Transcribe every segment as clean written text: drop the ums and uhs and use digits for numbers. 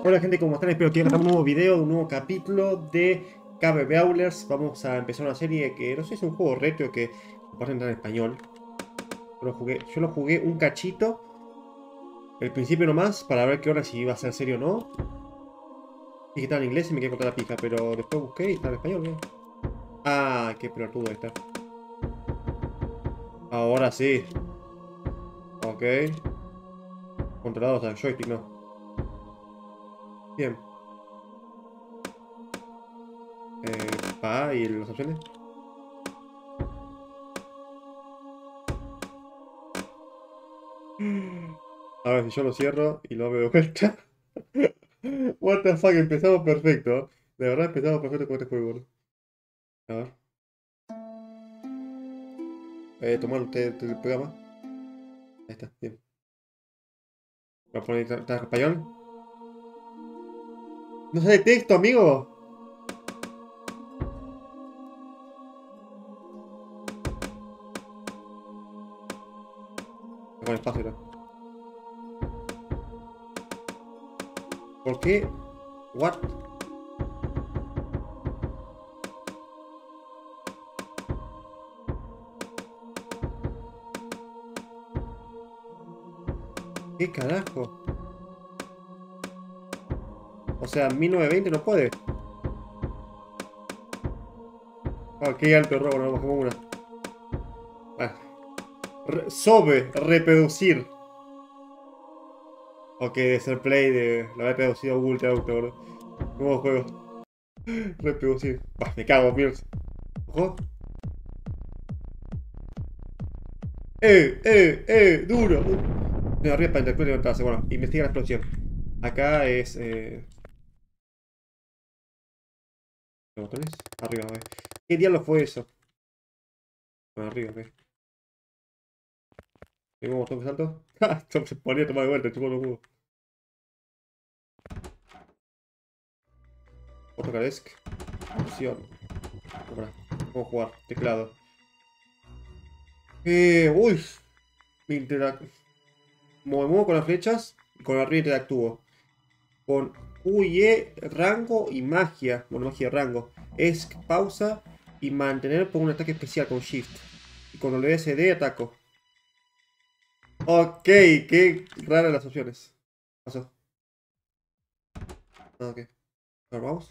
Hola gente, ¿cómo están? Espero que hagan un nuevo video, un nuevo capítulo de Cave Brawlers. Vamos a empezar una serie que, no sé, es un juego retro que va a entrar en español. Yo lo jugué un cachito, el principio nomás, para ver qué hora si iba a ser serio o no. Y que estaba en inglés y me quedé contar la pija, pero después busqué y estaba en español, ¿no? Ah, qué pelotudo está. Ahora sí. Ok. Controlados al joystick, no. Bien. ¿Y las opciones? A ver si yo lo cierro y lo veo de vuelta. What the fuck, empezamos perfecto. De verdad empezamos perfecto con este juego, boludo. A ver. Tomar usted el programa. Ahí está, bien. Voy a poner traje español. No sale texto, amigo. Con espacio, ¿no? ¿Por qué? What? ¿Qué carajo? O sea, 1920 no puede. Ah, qué alto robo, no bajamos una. Ah. Reproducir. Ok, de ser play de. Lo había reproducido Google Traductor, boludo. Nuevo juego. Reproducir. Bah, me cago, mierda. Ojo. Duro, duro. De arriba para interactuar y levantarse. Bueno, investiga la explosión. Acá es. ¿Los botones? Arriba, a ver. ¿Qué diablo fue eso? Bueno, arriba, ok. ¿Tengo un botón que salto? ¡Ja! Se ponía a tomar de vuelta, chupó los huevos. Autocadesk. Opción. Cámara. ¿Cómo jugar? Teclado. Uy. Me me muevo con las flechas y con arriba interactúo. Con Q y E, rango y magia. Bueno, magia y rango. Es pausa y mantener por un ataque especial con Shift. Y con WSD ataco. Ok, qué raras las opciones. Pasó. Ah, ok. Ahora vamos.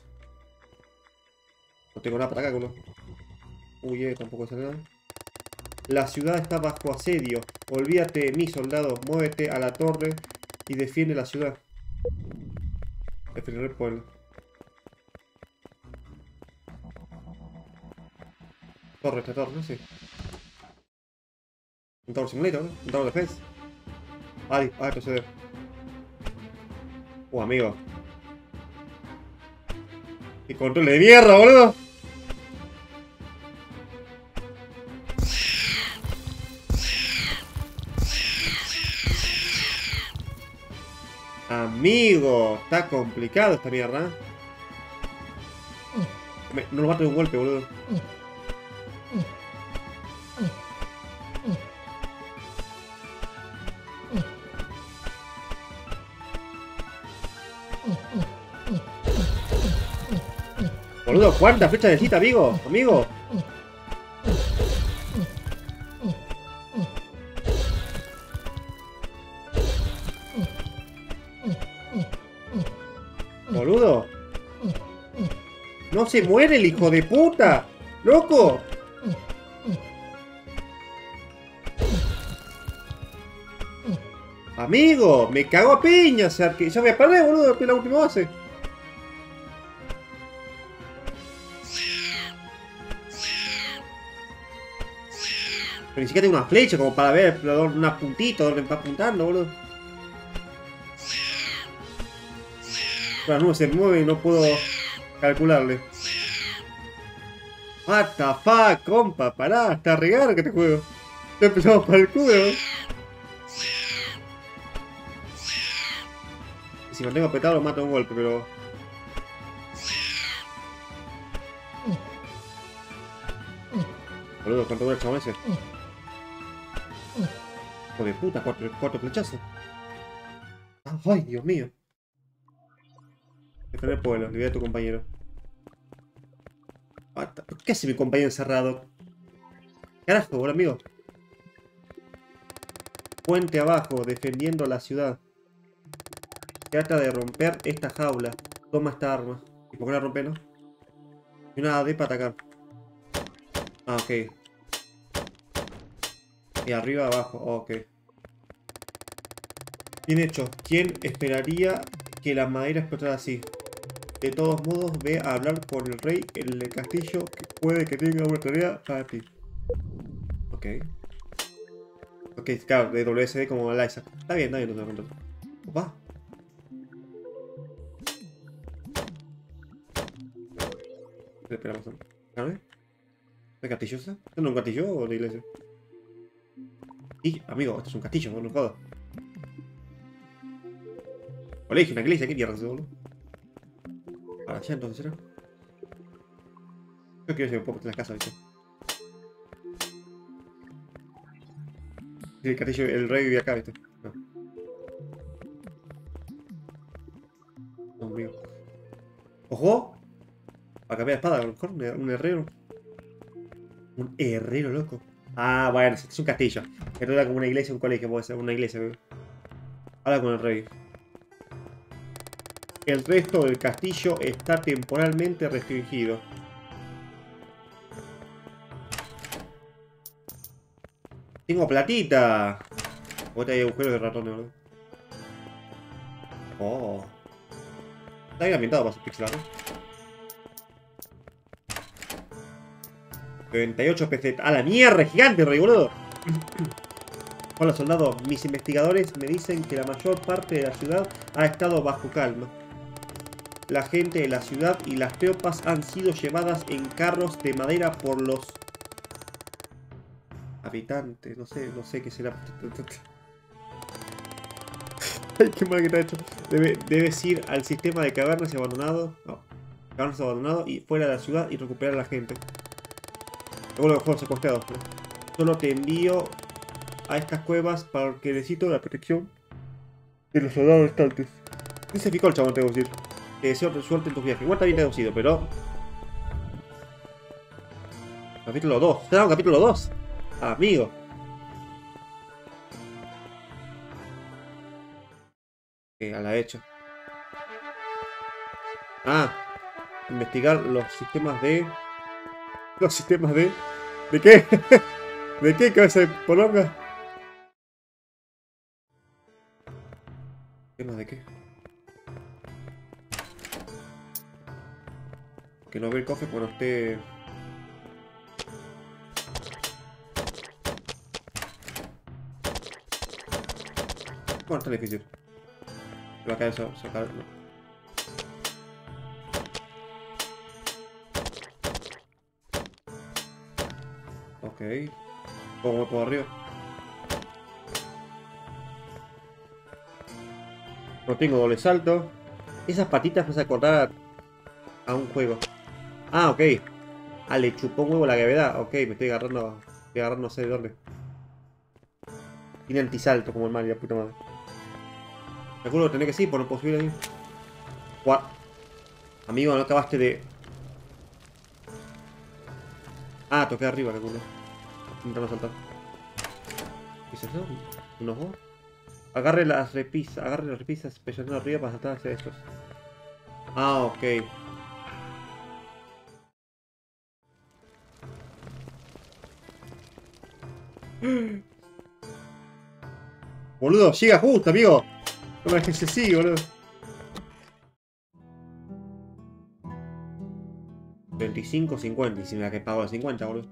No tengo nada para acá, culo. Uy, tampoco sale nada. La ciudad está bajo asedio. Olvídate de mí, soldado. Muévete a la torre y defiende la ciudad. Defender el pueblo. Torre, esta torre, no sé. Un Tower Simulator, ¿no? Un Tower Defense. Proceder. Amigo. ¡Qué control de mierda, boludo! Amigo, está complicado esta mierda. No lo mato de un golpe, boludo. Boludo, ¿cuántas flechas necesita, amigo? Amigo. Boludo. No se muere el hijo de puta. ¡Loco! Amigo, me cago a piña, o sea, que ya me perdí, boludo, que es la última base. Pero ni siquiera tengo una flecha como para ver una puntita donde está apuntando, boludo. Las nubes se mueven y no puedo calcularle. What the fuck, compa, pará, está regalo que te juego. Ya empezamos para el culo. Y si mantengo apretado lo mato de un golpe, pero... Boludo, ¿cuánto dura el chabón ese? Hijo de puta, cuatro flechazos. Ay, Dios mío. Está en el pueblo, olvidé a tu compañero. ¿Qué hace mi compañero encerrado? Carajo, boludo, amigo. Puente abajo, defendiendo la ciudad. Trata de romper esta jaula. Toma esta arma. ¿Y por qué la rompe, no? Y una AD para atacar. Ah, ok. Y arriba, abajo. Ok. Bien hecho. ¿Quién esperaría que la madera explotara así? De todos modos, ve a hablar con el rey en el castillo, que puede que tenga una tarea para ti. Ok. Ok, claro, de WSD como Eliza. Está bien, no te lo cuento. Opa. Esperamos. A ver. ¿Es castillo ese? ¿Esto no es un castillo o de iglesia? Y, amigo, esto es un castillo, no jodas. Colegio, una iglesia, ¿qué mierda es eso, boludo? Para allá entonces será. Yo quiero ver si me puedo meter en la casa, ¿viste? El castillo, el rey vivía acá, ¿viste? No. No, amigo. ¡Ojo! Para cambiar de espada, a lo mejor, un herrero. Un herrero, loco. Ah, bueno, este es un castillo. Esto era como una iglesia, un colegio, puede ser una iglesia, bebé. Habla con el rey. El resto del castillo está temporalmente restringido. ¡Tengo platita! Vos te hay agujeros de ratones, boludo. Oh. Está bien ambientado para ser pixel art, ¿no? 98 PC. ¡A la mierda! ¡Gigante, rey, boludo! Hola, soldado. Mis investigadores me dicen que la mayor parte de la ciudad ha estado bajo calma. La gente de la ciudad y las tropas han sido llevadas en carros de madera por los habitantes. No sé qué será. Ay, qué mal que está hecho. Debes ir al sistema de cavernas y abandonado. No. Cavernas abandonado y fuera de la ciudad y recuperar a la gente. Luego los juegos secuestrados, ¿no? Solo te envío a estas cuevas porque necesito la protección de los soldados restantes. ¿Qué se picó el chabón, tengo que decir? Te deseo suerte en tus viajes. Igual está bien traducido, pero... Capítulo 2. ¿Se da un capítulo 2? Amigo. A la hecha. Ah. Investigar los sistemas de... Los sistemas de... ¿De qué? ¿De qué cabeza de poronga? ¿Sistemas de qué? Que no ve el cofre cuando esté... Bueno, está difícil. Va a caer eso, sacar... No. Ok. Pongo por arriba. No tengo doble salto. Esas patitas me hace acordar a un juego. Ah, ok. Ah, le chupó un huevo la gravedad. Ok, me estoy agarrando. Estoy agarrando no sé de dónde. Tiene antisalto como el Mario, puta madre. Me acuerdo que tenés que sí, por no puedo subir ahí. What? Amigo, no acabaste de... Ah, toqué arriba, que culo. Intentando saltar. ¿Qué es eso? ¿Un ojo? Agarre las repisas presionando arriba para saltar hacia estos. Ah, ok. Boludo, llega justo, amigo. No me dejes así, boludo. 25, 50. Y si me la que pago los 50, boludo.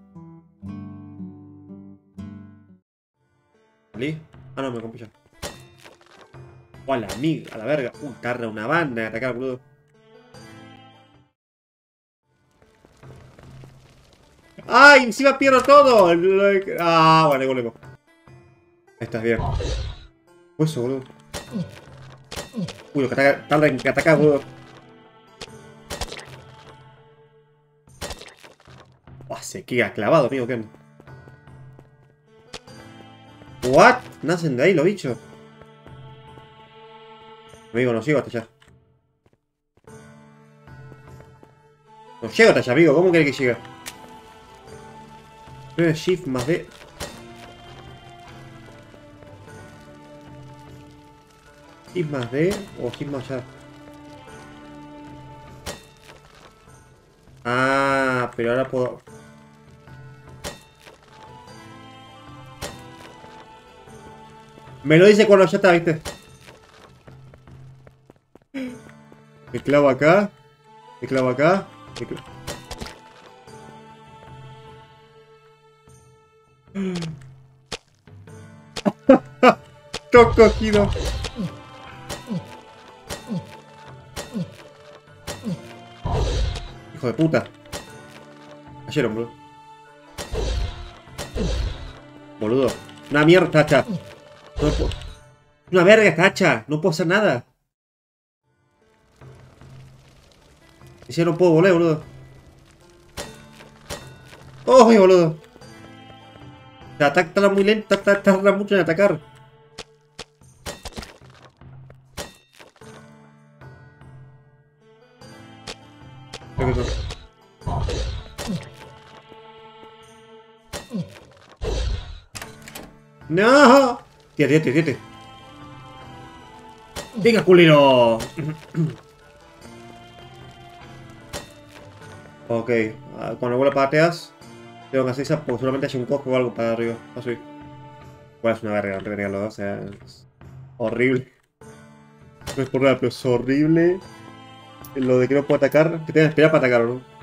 ¿Salí? Ah, no, me compré ya. Oh, a la amiga, a la verga. Tarda una banda de atacar, boludo. ¡Ay! Encima pierdo todo. Ah, vale, golemo. Estás bien. Eso, boludo. Uy, lo que tarda en atacar, boludo. Oh, se queda clavado, amigo. ¿Qué? ¿What? Nacen de ahí los bichos. Amigo, no sigo hasta allá. llego hasta allá, amigo. ¿Cómo querés que llegue? Shift más D. Shift más D o Shift más allá. Ah, pero ahora puedo... Me lo dice cuando ya está, ¿viste? Me clavo acá. Me clavo acá. Me clavo... Todo cogido. Hijo de puta. Cayeron, boludo. Boludo. Una mierda esta hacha. No puedo... Una verga esta hacha. No puedo hacer nada. Y ya no puedo volver, boludo. ¡Oh, boludo! El ataque tarda muy lento. Tarda mucho en atacar. ¡No! Tírate. ¡Venga, culero! Ok, cuando vuelva pateas, tengo que hacer esa porque solamente hay un cojo o algo para arriba. Así. Bueno, es una verga, en realidad, o sea, es horrible. No es por nada, pero es horrible. Lo de que no puedo atacar, que tengo que esperar para atacar, ¿no?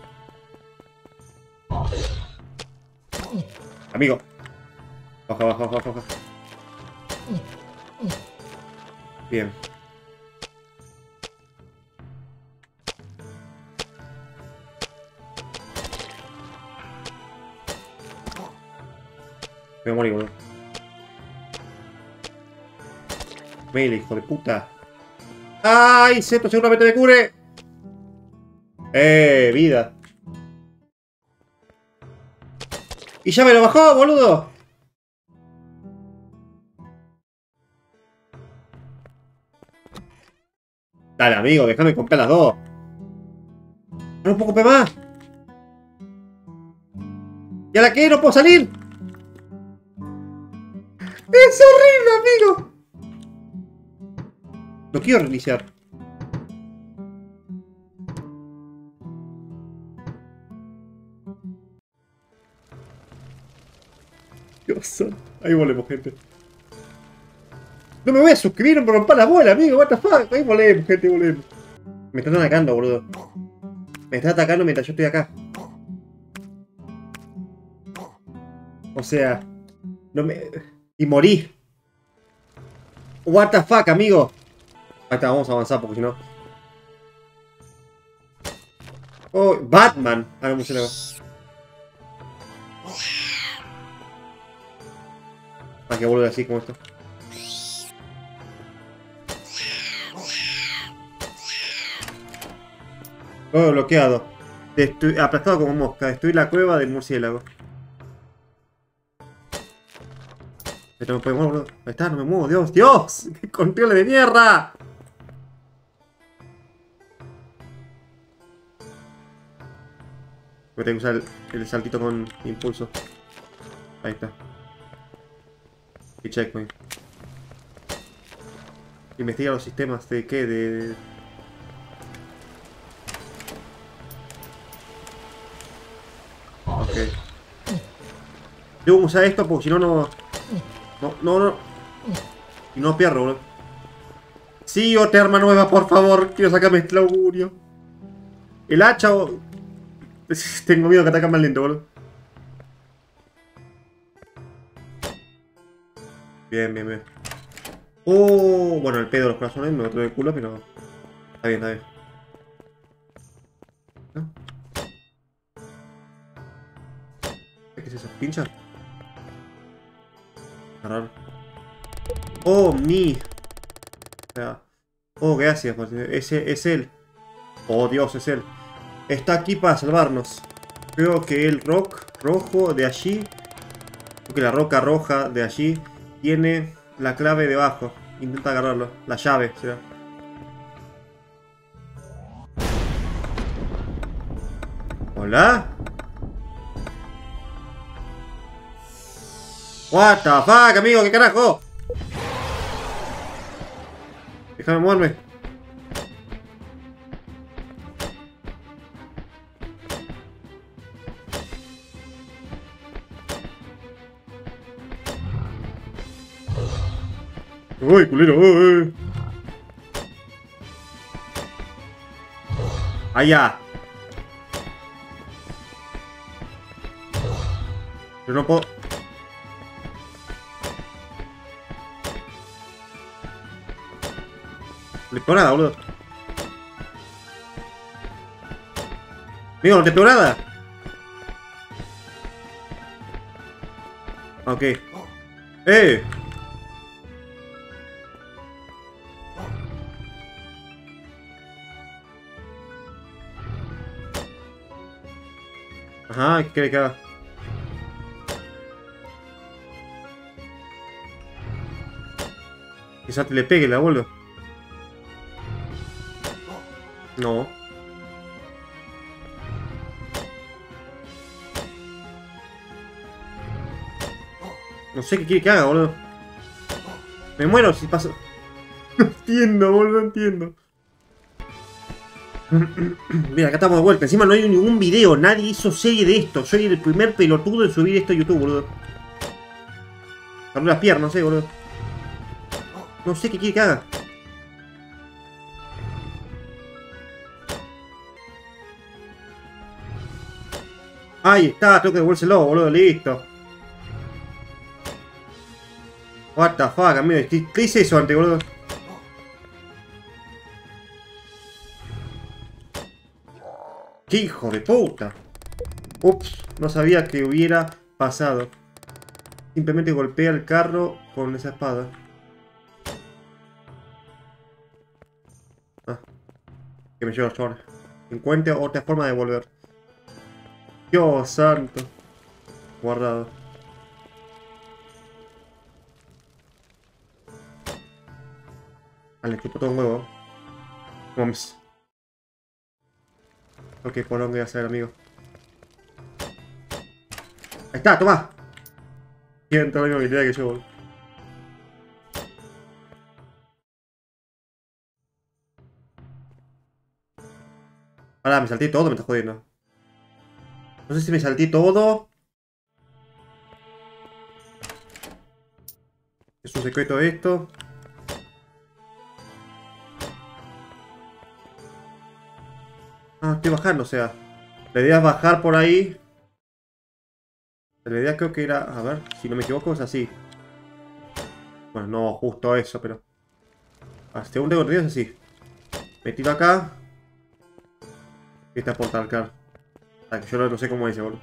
Amigo. Baja. Bien. Me voy a morir, boludo. Melee, hijo de puta. ¡Ay! Seto seguramente me cubre. Vida. Y ya me lo bajó, boludo. Dale, amigo, déjame comprar las dos. No puedo comprar más. ¿Y a la que no puedo salir? ¡Es horrible, amigo! Lo quiero reiniciar. Dios, ahí volvemos, gente. No me voy a suscribir por romper la bola, amigo. What the fuck. Ahí volvemos, gente, volvemos. Me están atacando, boludo. Me están atacando mientras yo estoy acá. O sea, no me... Y morí. What the fuck, amigo. Ahí está, vamos a avanzar porque si no... Oh, Batman. Ah, no me suena. Ah, que vuelve así como esto. Oh, bloqueado. Aplastado como mosca. Destruir la cueva del murciélago. No me puedo mover, boludo. Ahí está, no me muevo. Dios, Dios. ¡Qué control de mierda! Voy a tener que usar el saltito con impulso. Ahí está. Y checkpoint. Investiga los sistemas de qué, de... Ok. Debo usar esto porque si no, no... No. Y no pierdo, boludo. Sí, otra arma nueva, por favor. Quiero sacarme este augurio. El hacha o... Tengo miedo que ataque más lento, boludo. Bien. Oh, bueno, el pedo de los corazones me otro de culo, pero... Está bien. ¿No? ¿Qué es eso? ¿Pincha? Raro. Oh, mi. O sea, oh, gracias. Ese es él. Oh, Dios, es él. Está aquí para salvarnos. Creo que el rock rojo de allí, creo que la roca roja de allí tiene la clave debajo. Intenta agarrarlo. La llave, será. ¿Hola? What the fuck, amigo, ¿qué carajo? Déjame moverme. Uy, culero, uy. Allá. Yo no puedo. No le pego nada, boludo. Amigo, no te pego nada. Ok. ¡Eh! Ajá, ¿qué quiere que haga? Quizás te le pegue la boludo. No. No sé qué quiere que haga, boludo. Me muero si paso. No entiendo, boludo, no entiendo. Mira, acá estamos de vuelta. Encima no hay ningún video. Nadie hizo serie de esto. Soy el primer pelotudo en subir esto a YouTube, boludo. Abre las piernas, no sé, boludo. No sé qué quiere que haga. Ahí está, tengo que devolvérselo, boludo, listo. What the fuck, amigo. ¿Qué hice eso antes, boludo? ¡Qué hijo de puta! Ups, no sabía que hubiera pasado. Simplemente golpea el carro con esa espada. Ah, que me lleva a chabón. Encuentre otra forma de volver. Dios santo. Guardado. Vale, chupo todo un huevo. Vamos. Ok, por dónde voy a hacer, amigo. Ahí está, toma. Tienen toda la misma habilidad que yo, boludo. Pará, me salté todo, me estás jodiendo. No sé si me salté todo. Es un secreto esto. Ah, estoy bajando, o sea. La idea es bajar por ahí. La idea creo que era... A ver, si no me equivoco es así. Bueno, no justo eso, pero... Según tengo entendido es así. Me tiro acá. Y está portal, claro. Ah, que yo no sé cómo dice, boludo.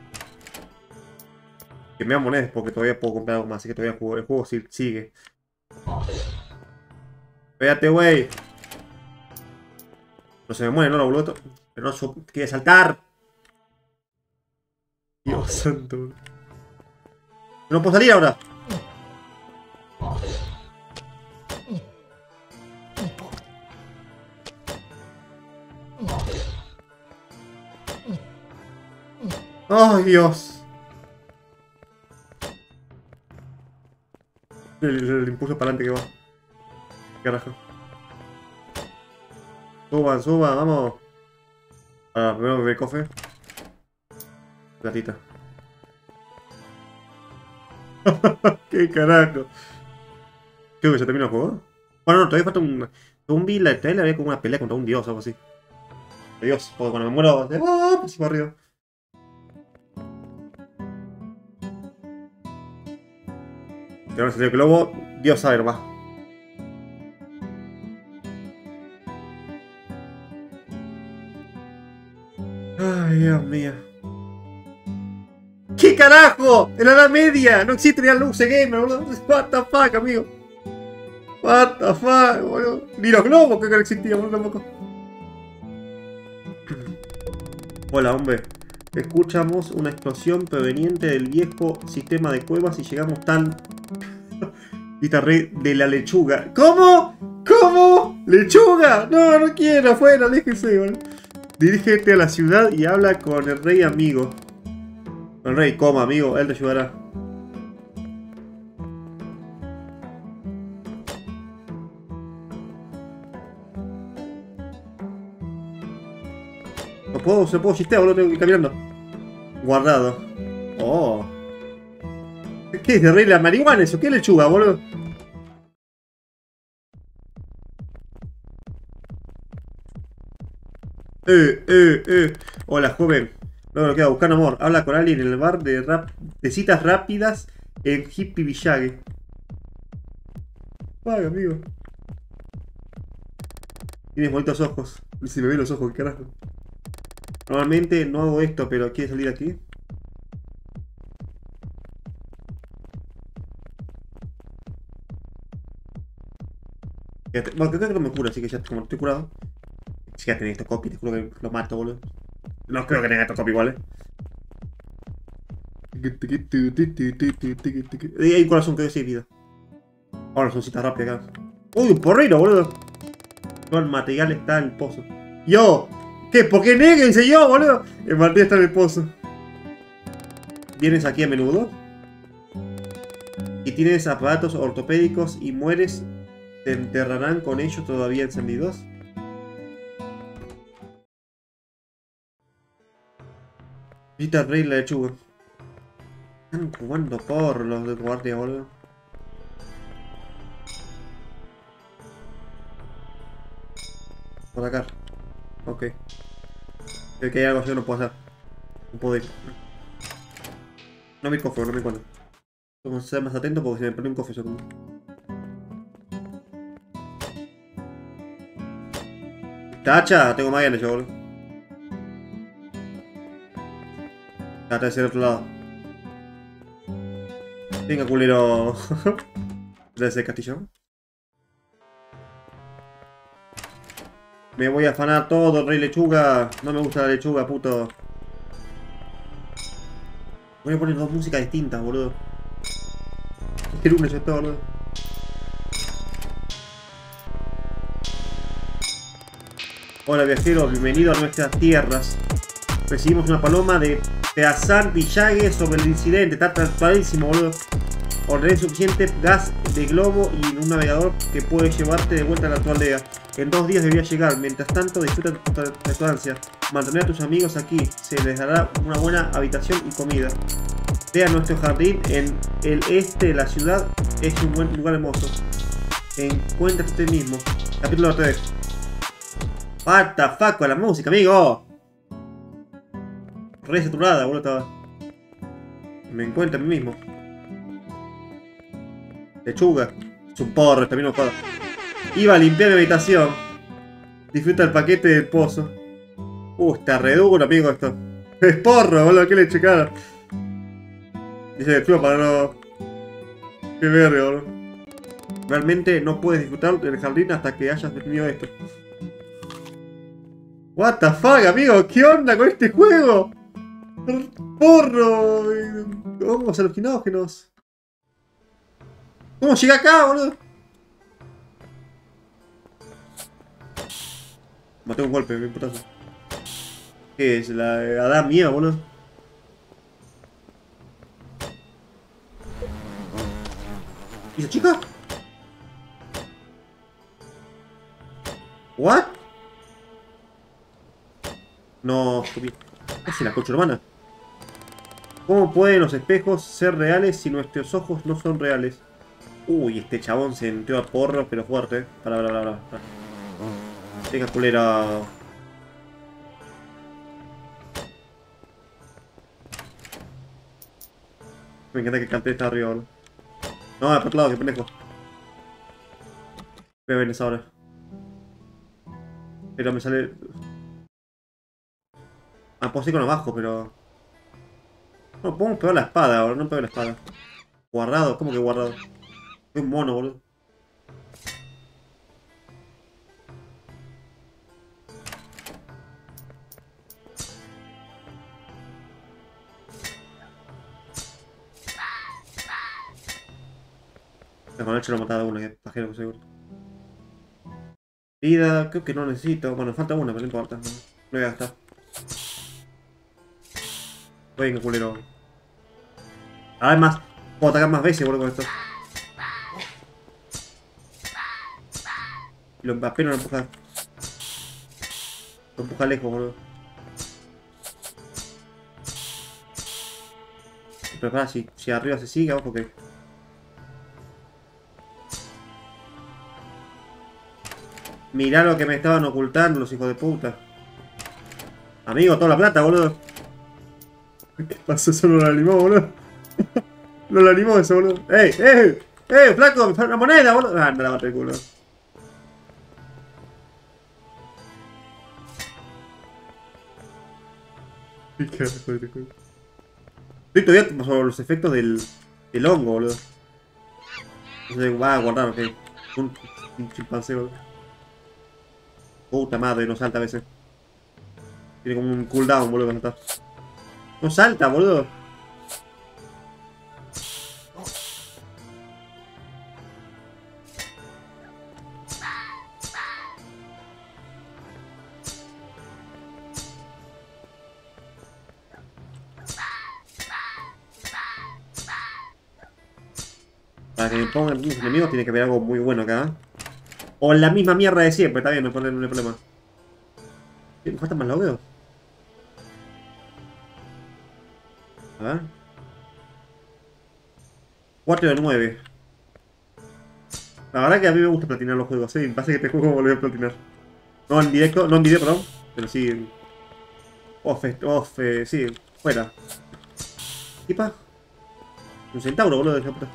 Que me da monedas porque todavía puedo comprar algo más, así que todavía el juego sigue. Espérate, wey. No se me muere, ¿no, boludo? Pero no quiere saltar. Dios santo, boludo. No puedo salir ahora. ¡Ay, Dios! El impulso para adelante que va. Carajo. Suban, suban, vamos. Ahora, primero beber cofre. Platita. ¡Qué carajo! Creo que se terminó el juego. Bueno, no, todavía falta un... Según vi la trailer había como una pelea contra un dios o algo así. Dios, porque cuando me muero... ¡Ah! Pues para arriba. Si ahora salió el globo, Dios sabe nomás. Ay, Dios mío. ¿Qué carajo? En la Edad Media no existe ni la luz gamer, boludo. What the fuck, amigo. What the fuck, boludo. Ni los globos que no existían, boludo, tampoco. Hola, hombre. Escuchamos una explosión proveniente del viejo sistema de cuevas y llegamos tan... Guitarré de la lechuga. ¿Cómo? ¿Cómo? ¿Lechuga? No, no quiero, afuera, déjese, boludo. Dirígete a la ciudad y habla con el rey amigo. El rey, coma amigo, él te ayudará. Se puedo chistear, boludo, tengo que ir caminando. Guardado. Oh. ¿Qué es de rey la marihuana eso? ¿Qué es lechuga, boludo? Hola, joven. No me lo queda buscando amor. Habla con alguien en el bar de citas rápidas en Hippie Village. Ay, amigo. Tienes bonitos ojos. Si me ven los ojos, qué carajo. Normalmente no hago esto, pero ¿quieres salir aquí? Bueno, creo que no me cura, así que ya como estoy curado. Si ya tenés estos copies, te juro que lo mato, boludo. No creo que tenga estos copies igual, Hay un corazón que dio 6 vidas. Ahora son citas rápidas acá. Uy, un porrero, boludo. Todo el material está en el pozo. ¡Yo! ¿Qué? ¿Por qué néguense yo, boludo? El material está en el pozo. ¿Vienes aquí a menudo? Y tienes aparatos ortopédicos y mueres, ¿te enterrarán con ellos todavía encendidos? Visita al rey la lechuga. Están jugando por los de guardia, boludo. Por acá. Ok. Creo que hay algo que yo no puedo hacer. No puedo ir. No me cofre, no me encuentro. Tengo que ser más atento porque se me perdió un cofre. Como... ¡Tacha! Tengo magia yo, boludo. Trata de ser otro lado. Venga, culero. Desde el castillo. Me voy a afanar todo, rey lechuga. No me gusta la lechuga, puto. Voy a poner dos músicas distintas, boludo. Qué lunes esto, boludo. Hola viajero, bienvenido a nuestras tierras. Recibimos una paloma de Peazar Village sobre el incidente. Está transparentísimo, boludo. Ordené suficiente gas de globo y un navegador que puede llevarte de vuelta a tu aldea. En 2 días debería llegar. Mientras tanto, disfruta de tu estancia. Mantener a tus amigos aquí. Se les dará una buena habitación y comida. Ve a nuestro jardín en el este de la ciudad. Es un buen lugar hermoso. Encuéntrate a ti mismo. Capítulo 3. What the fuck con la música, amigo. Re saturada, boludo. Me encuentro a mí mismo. Lechuga. Es un porro, también no joda. Iba a limpiar mi habitación. Disfruta el paquete del pozo. Está re duro, amigo, esto. Es porro, boludo, qué leche cara. Dice lechuga para no... Qué verga, boludo. Realmente no puedes disfrutar del jardín hasta que hayas definido esto. What the fuck, amigo, ¿qué onda con este juego? Porro. Hongos alucinógenos. ¿Cómo llegué acá, boludo? Maté un golpe, me putazo. ¿Qué es? La Adán mía, boludo. ¿Y esa chica? ¿What? No, ¿qué hace la cocha hermana? ¿Cómo pueden los espejos ser reales si nuestros ojos no son reales? Uy, este chabón se entró a porros, pero fuerte. Para. Venga, culera. Me encanta que el cartel está arriba, boludo. No, por otro lado, que pendejo. Voy a ver esa ahora. Pero me sale... Ah, puedo ir con abajo, pero... No, podemos pegar la espada ahora, no pego la espada. Guardado, ¿cómo que guardado? Soy un mono, boludo. Con hecho lo he matado a uno, que pajero que seguro. Vida, creo que no necesito. Bueno, falta una, pero no importa. No voy a gastar. Venga, culero. Además, puedo atacar más veces, boludo, con esto. Y lo apenas lo empuja. Lo empuja lejos, boludo. Pero para, si arriba se sigue, ojo que. Mirá lo que me estaban ocultando los hijos de puta. Amigo, toda la plata, boludo. ¿Qué pasó? Eso no lo animó, boludo. No lo animó eso, boludo. ¡Ey! ¡Ey! ¡Ey! ¡Flaco! ¡Me falta una moneda, boludo! Ah, me la maté el culo. ¿Qué carajo de juego? Estoy todavía sobre los efectos del hongo, boludo. No sé, va a guardar, ok. Un chimpancé, boludo. Puta madre, no salta a veces. Tiene como un cooldown, boludo, cuando salta. No salta, boludo. Para que me pongan mis enemigos tiene que haber algo muy bueno acá. O la misma mierda de siempre, está bien, no hay problema. ¿Me faltan más logueos? A ver. 4 de 9. La verdad que a mí me gusta platinar los juegos, sí. Pasa que este juego volví a platinar. No en directo, no en video, perdón. Pero sí en sí, fuera. ¿Tipa? Un centauro, boludo, de puta.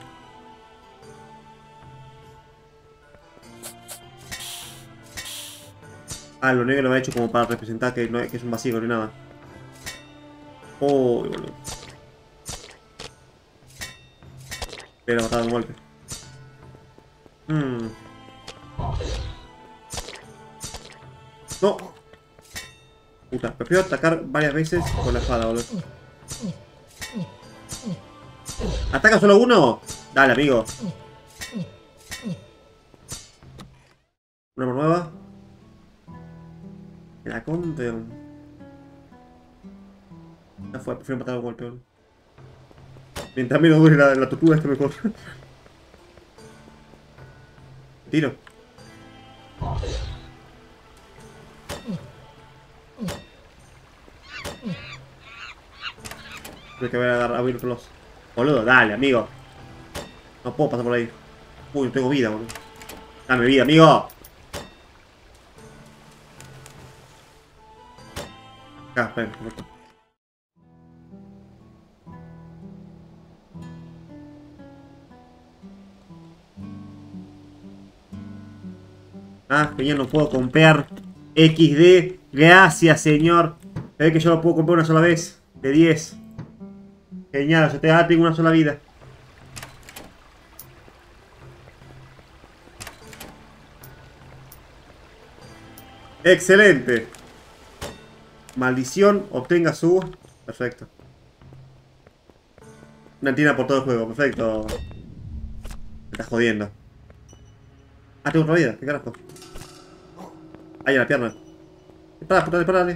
Ah, lo negro lo ha hecho como para representar que, no, que es un vacío ni nada. Oh, boludo. Pero matado de un golpe. No. Puta, prefiero atacar varias veces con la espada, boludo. ¿Ataca solo uno? Dale, amigo. Una arma nueva. La conte. Ya fue, prefiero matar a un golpe, boludo. Mientras menos dure la tortura, esto mejor. Tiro. Hay que ver a abrir los. Boludo, dale, amigo. No puedo pasar por ahí. Uy, no tengo vida, boludo. Dame vida, amigo. Acá, espera, perfecto. Ah, que ya no puedo comprar XD. Gracias, señor. Se ve que yo lo puedo comprar una sola vez. De 10. Genial, o sea, tengo una sola vida. Excelente. Maldición, obtenga su... Perfecto. Una tina por todo el juego, perfecto. Me estás jodiendo. Ah, tengo otra vida, qué carajo. Ahí en la pierna. Disparale.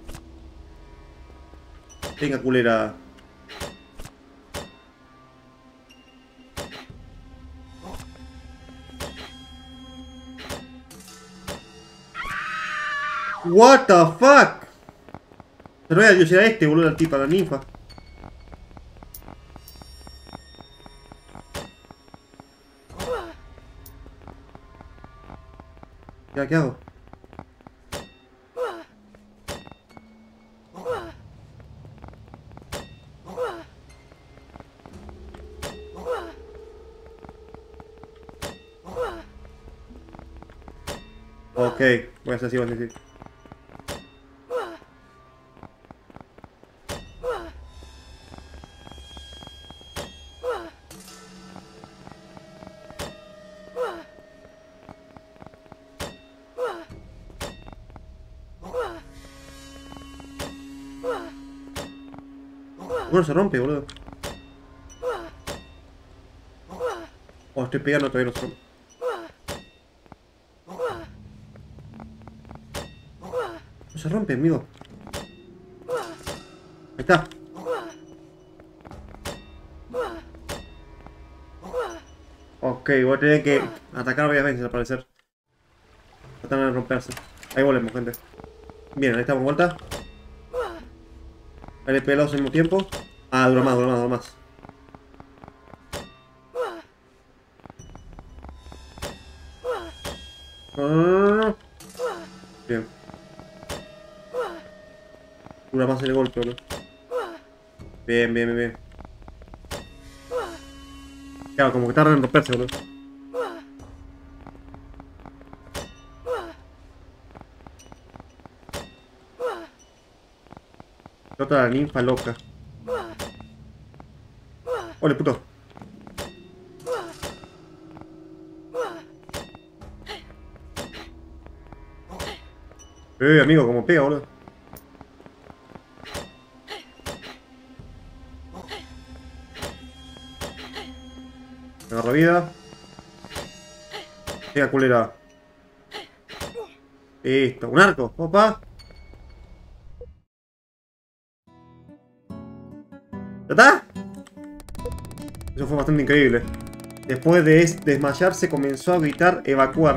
Venga, culera. What the fuck. Se lo voy a dios a este, boludo, al tipo, a la ninfa. Ya, ¿qué hago? Ok, voy a hacer así, voy a hacer así. Bueno, se rompe, boludo. Oh, estoy pegando, todavía no se rompe. No se rompe, amigo. Ahí está. Ok, voy a tener que atacar varias veces al parecer. Tratan de romperse. Ahí volvemos, gente. Bien, ahí estamos de vuelta. Ahí le pelados al mismo tiempo. Ah, dura más, dura más, dura más. No. Bien. Dura más el golpe, boludo. Bien, bien, bien, bien. Claro, como que tardan en romperse, boludo. Otra la ninfa loca. Ole, puto. Amigo, como pega, boludo. Agarra vida. Pega culera. Listo, un arco, opa. ¿Ya está? Eso fue bastante increíble. Después de desmayarse comenzó a gritar evacuar.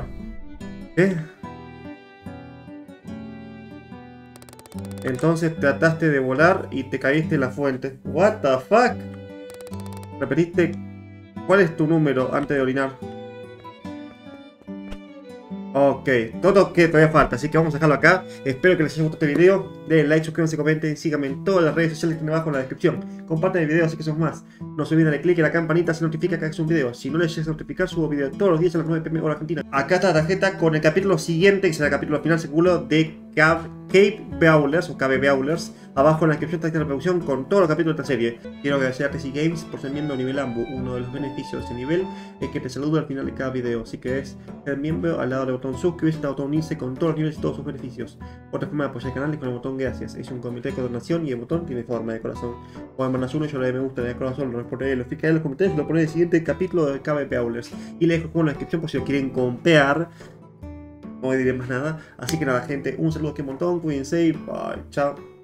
Entonces trataste de volar y te caíste en la fuente. What the fuck? Repetiste. ¿Cuál es tu número antes de orinar? Ok, todo que todavía falta, así que vamos a dejarlo acá. Espero que les haya gustado este video. Denle like, suscríbanse, comenten, síganme en todas las redes sociales que están abajo en la descripción. Compartan el video, así que somos más. No se olviden de darle click en la campanita, se notifica que hagas un video. Si no les llegas a notificar, subo video todos los días a las 9 PM hora argentina. Acá está la tarjeta con el capítulo siguiente, que será el capítulo final seguro de Cave Brawlers o KB Brawlers. Abajo en la descripción está la reproducción con todos los capítulos de esta serie. Quiero agradecer a TC Games por ser miembro nivel AMBU. Uno de los beneficios de este nivel es que te saludo al final de cada video. Así que es ser miembro al lado del botón suscribirse, al botón unirse con todos los niveles y todos sus beneficios. Otra forma de apoyar el canal es con el botón gracias. Es un comentario de donación y el botón tiene forma de corazón. Cuando mandas uno, yo le doy me gusta, le doy corazón, lo responderé, lo explicaré en los comentarios y lo pondré en el siguiente capítulo de KB Brawlers. Y le dejo como en la descripción por si lo quieren comprar. No diré más nada. Así que nada, gente, un saludo aquí un montón. Cuídense y bye. Chao.